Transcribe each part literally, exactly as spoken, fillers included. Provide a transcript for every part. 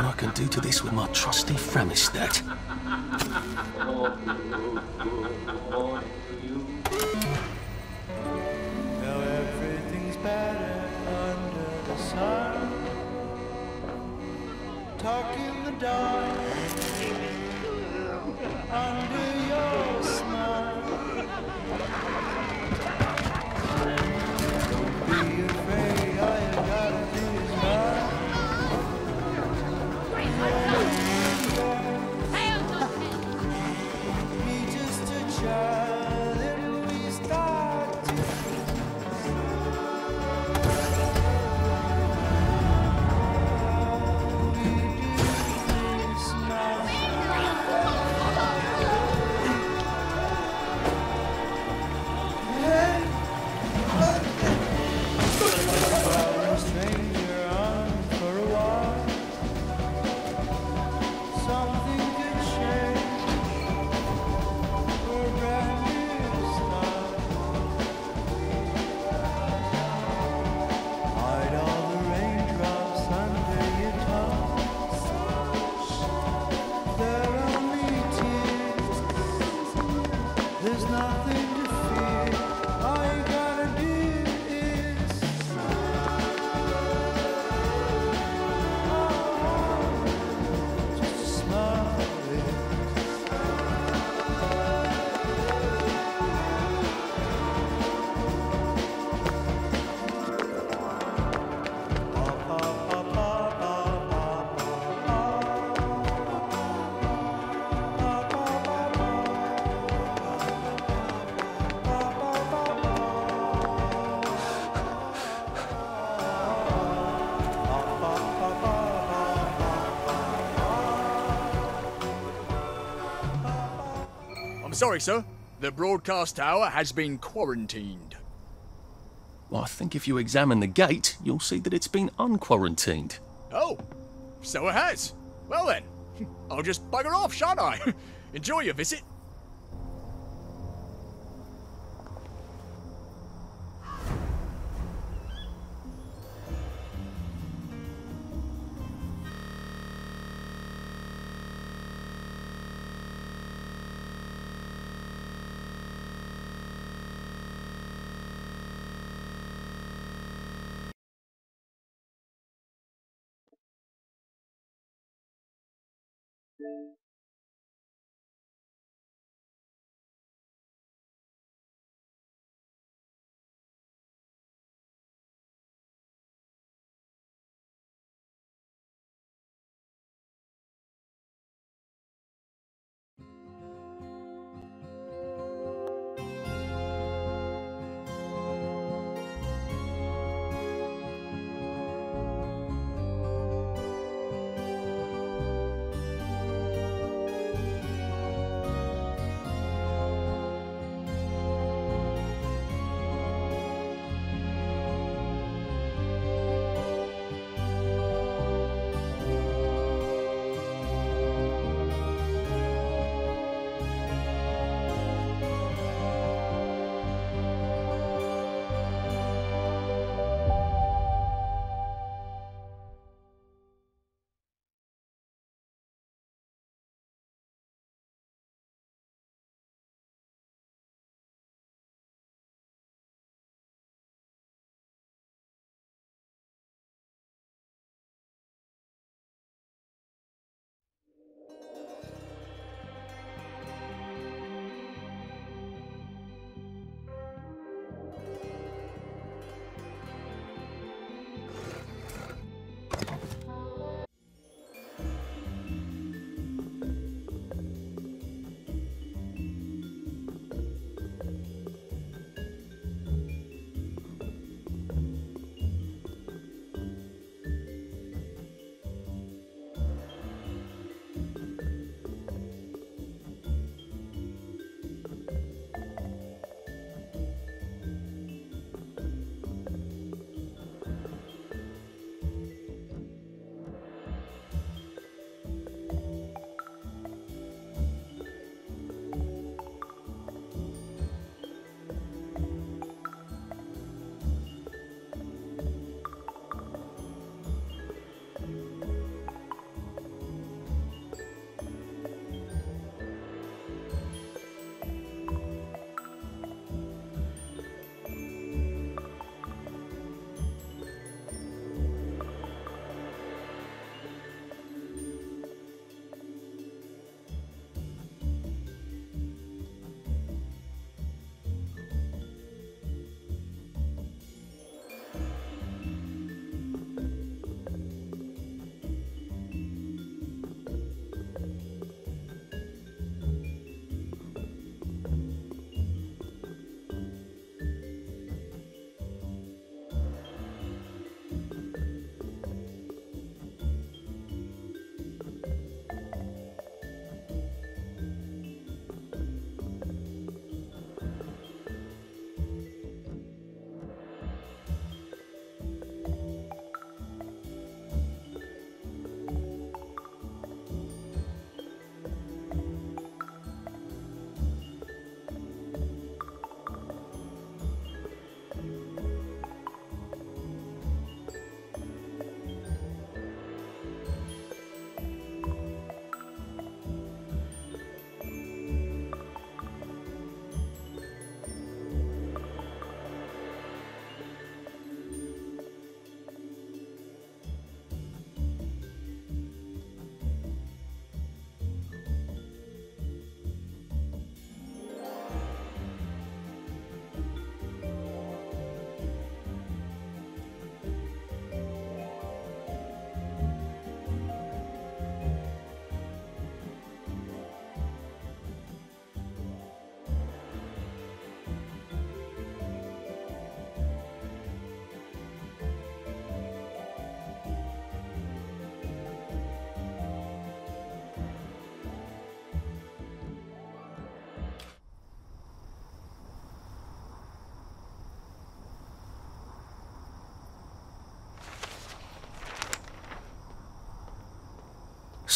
what I can do to this with my trusty Framistat. Now everything's better under the sun. Talk in the dark under your smile. Don't be afraid, all you gotta do is run. Be just a child and we start to stranger on for a while. Something could change for a brand new start. Hide all the raindrops under your tongue. They're only tears. There's nothing to fear. All you gotta do is just smile. I'm sorry, sir. The broadcast tower has been quarantined. Well, I think if you examine the gate, you'll see that it's been unquarantined. Oh, so it has. Well then, I'll just bugger off, shan't I? Enjoy your visit.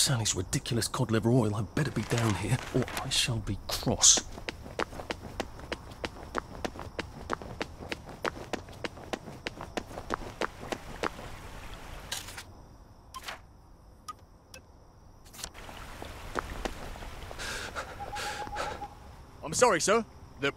Sally's ridiculous cod liver oil had better be down here, or I shall be cross. I'm sorry, sir. The...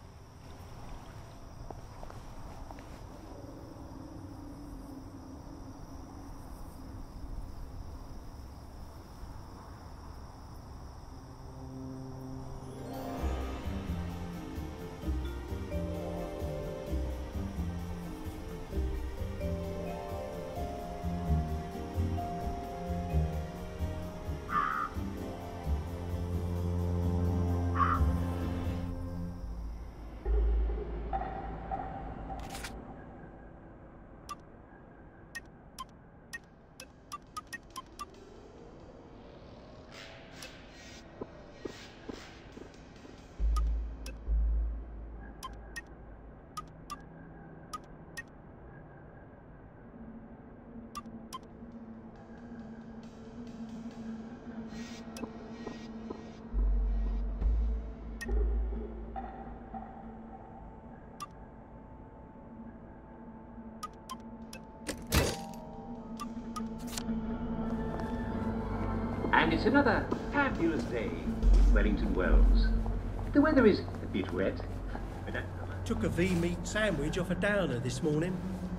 And it's another fabulous day in Wellington Wells. The weather is a bit wet, but that... Took a V-meat sandwich off a downer this morning.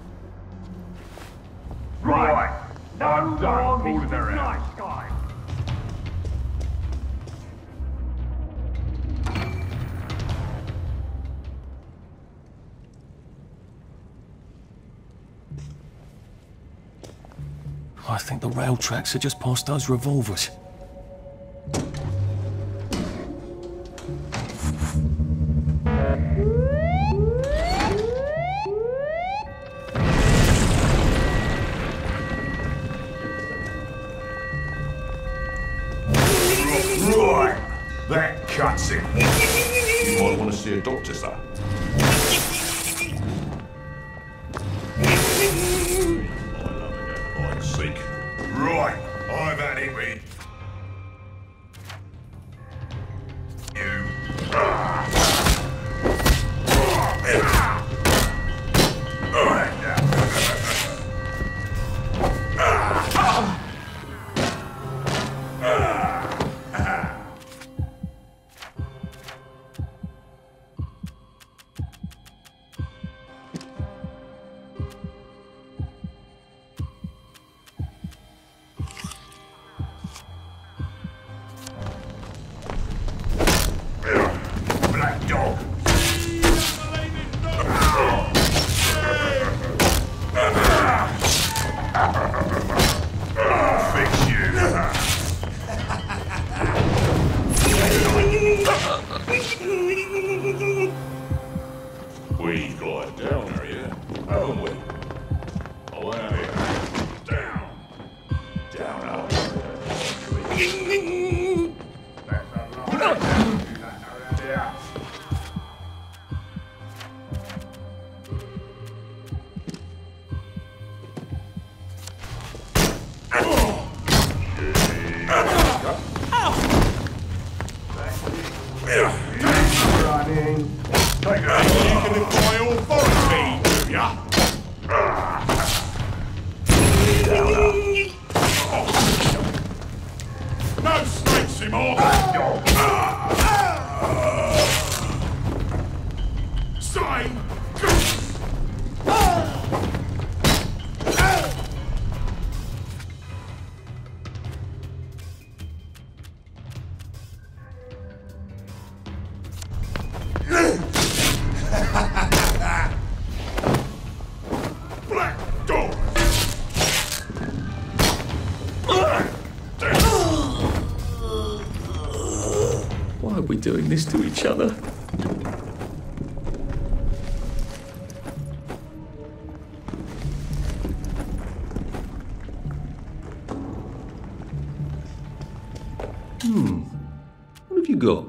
Right, no more fooling around. Nice guy. I think the rail tracks are just past those revolvers. Right, that cuts it. You might want to see a doctor, sir. Seek. Right, I've had it with you. Black dog. I'll fix you. We've got a downer here, haven't we? Oh, have it. Down. Down up. That's a lot. Yeah. Running. Take it. You can apply authority, do ya? No snakes anymore. Sign. Black door. Why are we doing this to each other? Hmm. What have you got?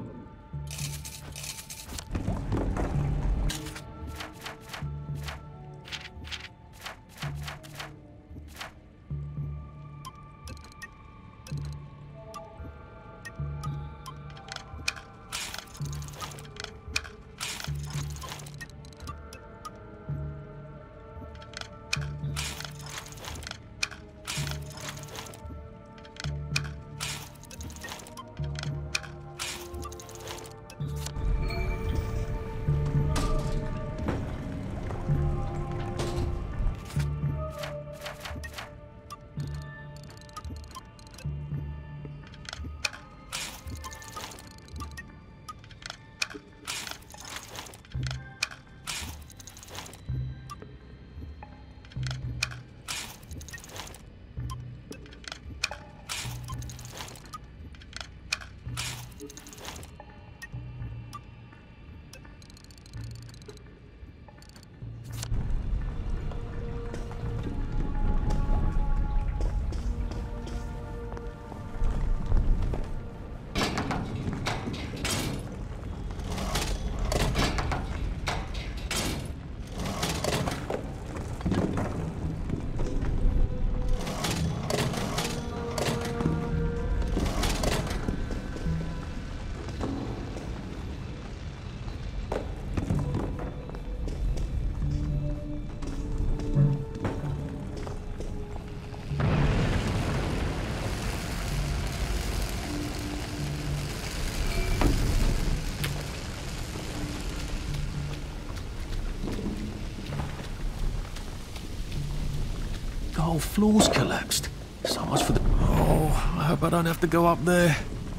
The whole floor's collapsed. So much for the... Oh, I hope I don't have to go up there.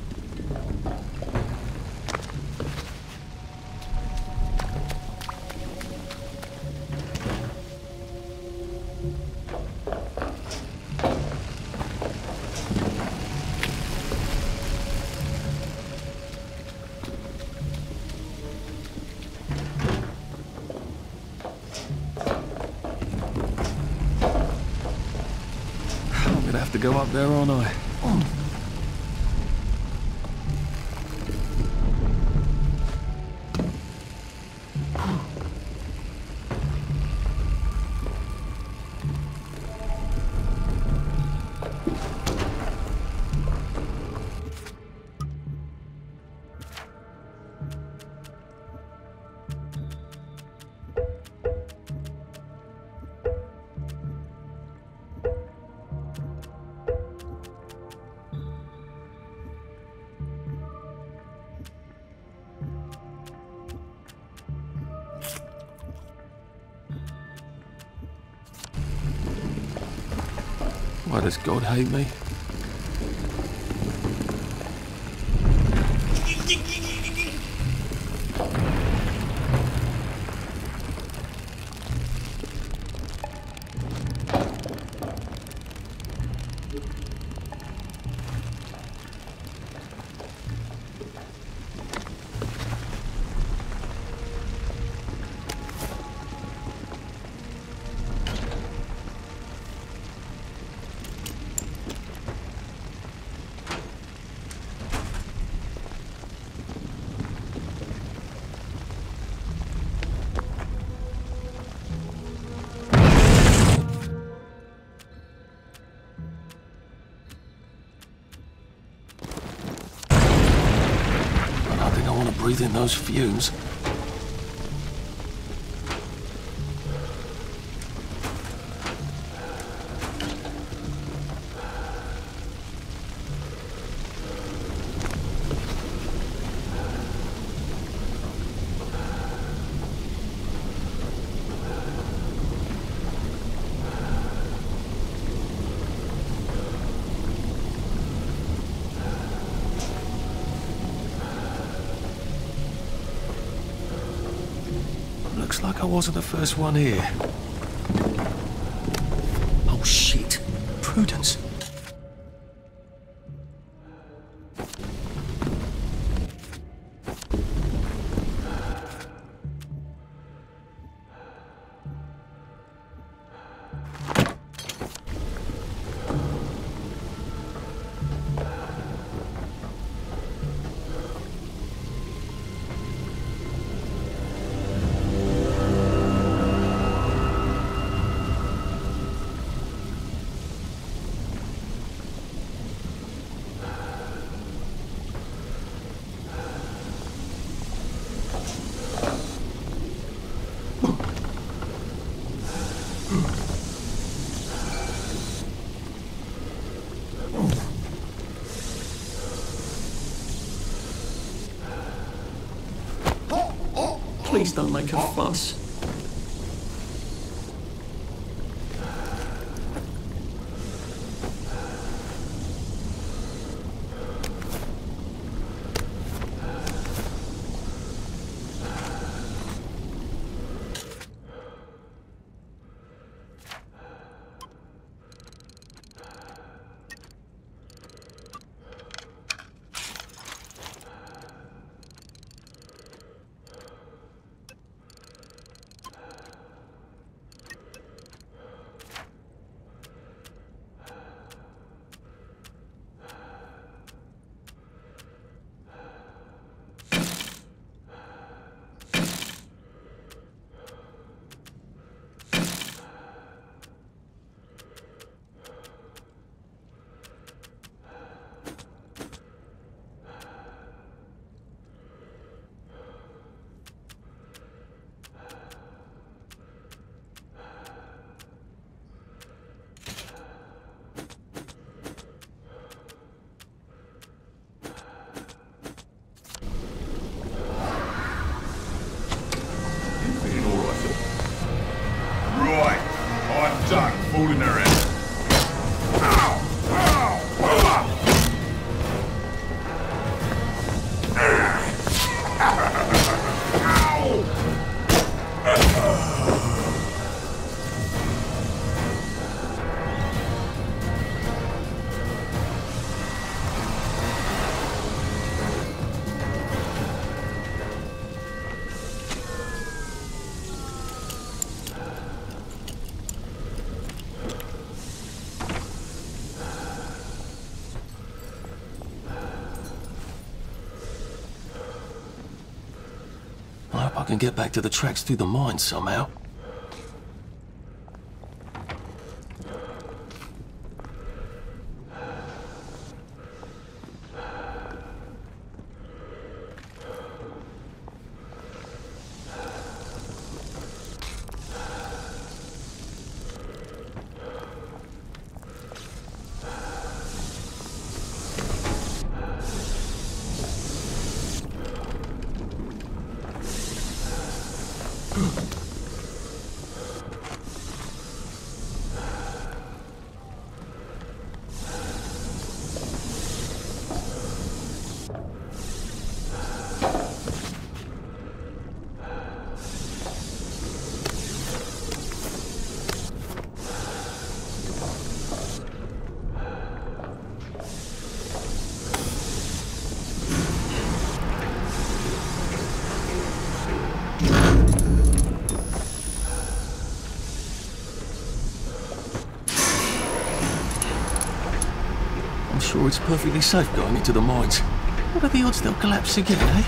To go up there, aren't I? Oh. Why does God hate me? Breathe in those fumes. Looks like I wasn't the first one here. Oh shit. Prudence. Please don't make a fuss. Right, I'm done fooling around. can get back to the tracks through the mine somehow. Sure it's perfectly safe going into the mines. What are the odds they'll collapse again, eh?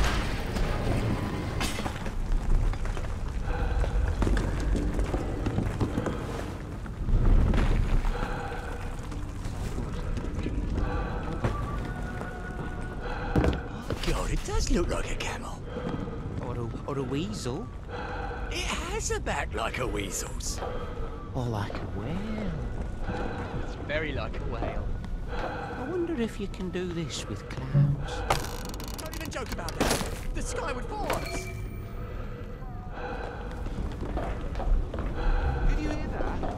God, it does look like a camel. Or a, or a weasel. It has a back like a weasel's. Or like a whale. It's very like a whale. I wonder if you can do this with clouds. Don't even joke about that. The sky would fall on us. Did you hear that?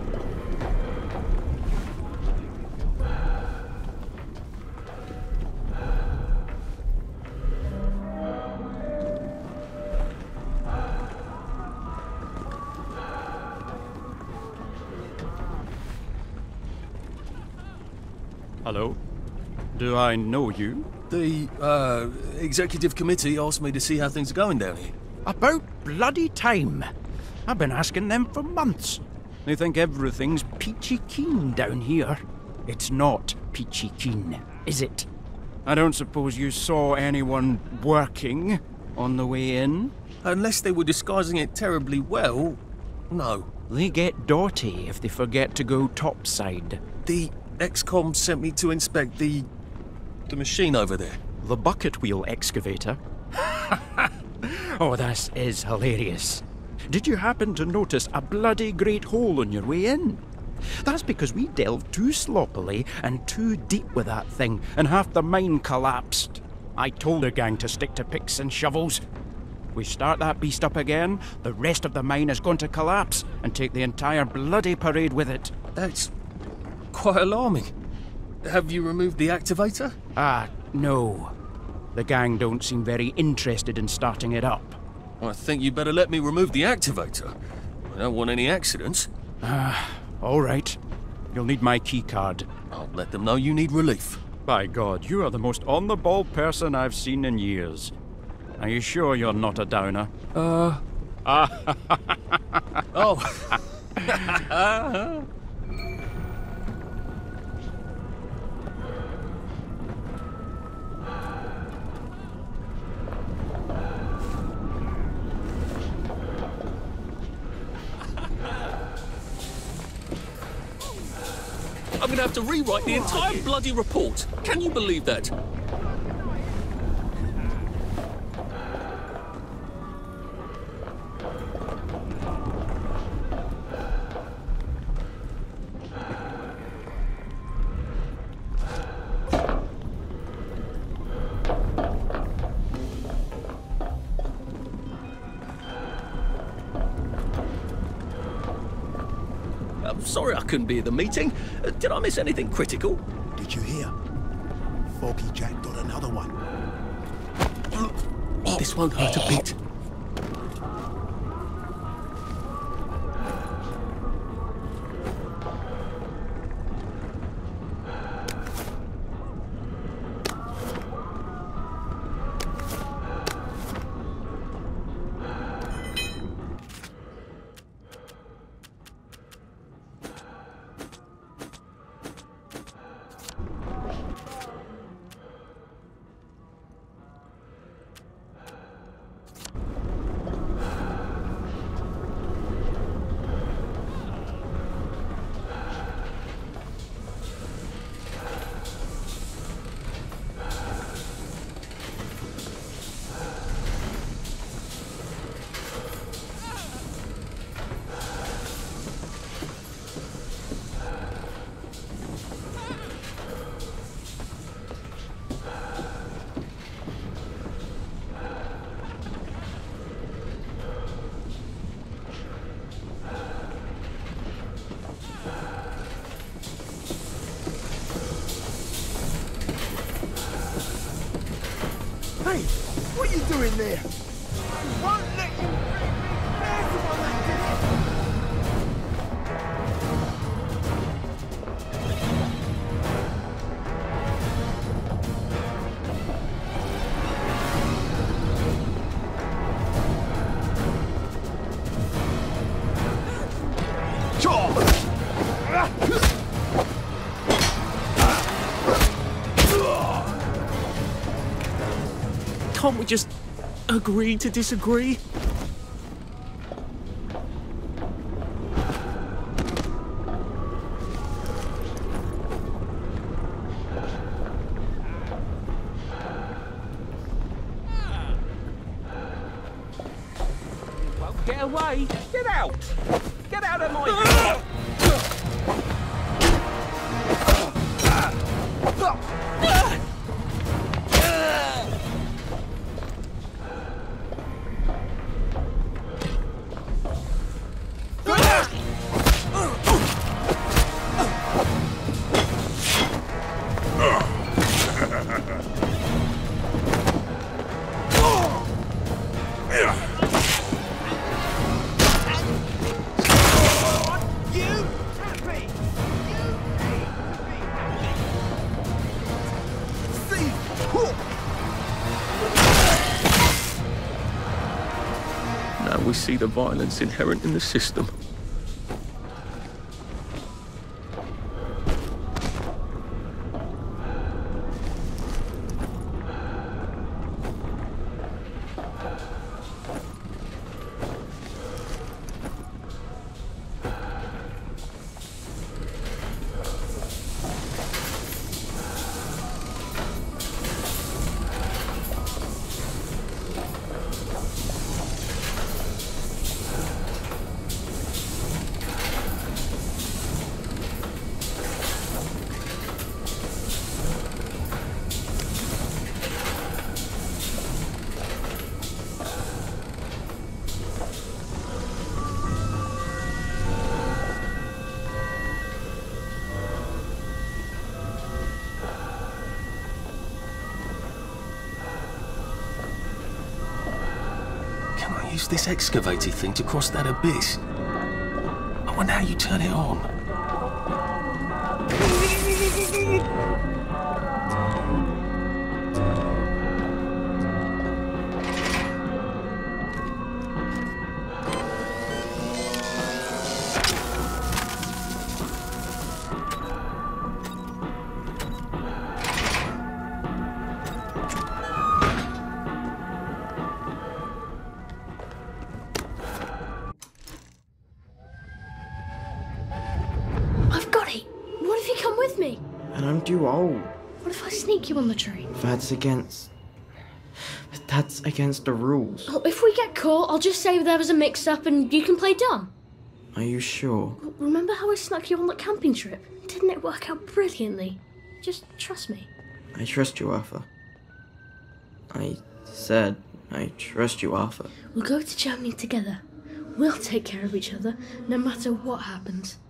Hello? Do I know you? The, uh, executive committee asked me to see how things are going down here. About bloody time. I've been asking them for months. They think everything's peachy keen down here. It's not peachy keen, is it? I don't suppose you saw anyone working on the way in? Unless they were disguising it terribly well, no. They get dirty if they forget to go topside. The X COM sent me to inspect the... the machine over there. The bucket wheel excavator? Oh, this is hilarious. Did you happen to notice a bloody great hole on your way in? That's because we delved too sloppily and too deep with that thing, and half the mine collapsed. I told the gang to stick to picks and shovels. We start that beast up again, the rest of the mine is going to collapse and take the entire bloody parade with it. That's quite alarming. Have you removed the activator? Ah, no. The gang don't seem very interested in starting it up. I think you better let me remove the activator. I don't want any accidents. Ah, all right. You'll need my keycard. I'll let them know you need relief. By God, you are the most on-the-ball person I've seen in years. Are you sure you're not a downer? Uh... Ah. Oh. I'm gonna have to rewrite the entire bloody report. Can you believe that? I'm sorry I couldn't be at the meeting. Uh, did I miss anything critical? Did you hear? Foggy Jack got another one. This won't hurt a bit. are you doing there? Won't let you. There's the one that did it. Can't we just agree to disagree? Well, get away! Get out! Get out of my... Now we see the violence inherent in the system. Use this excavator thing to cross that abyss. I wonder how you turn it on. And I'm too old. What if I sneak you on the train? That's against... That's against the rules. Oh, if we get caught, I'll just say there was a mix-up and you can play dumb. Are you sure? Remember how I snuck you on that camping trip? Didn't it work out brilliantly? Just trust me. I trust you, Arthur. I said I trust you, Arthur. We'll go to Germany together. We'll take care of each other, no matter what happens.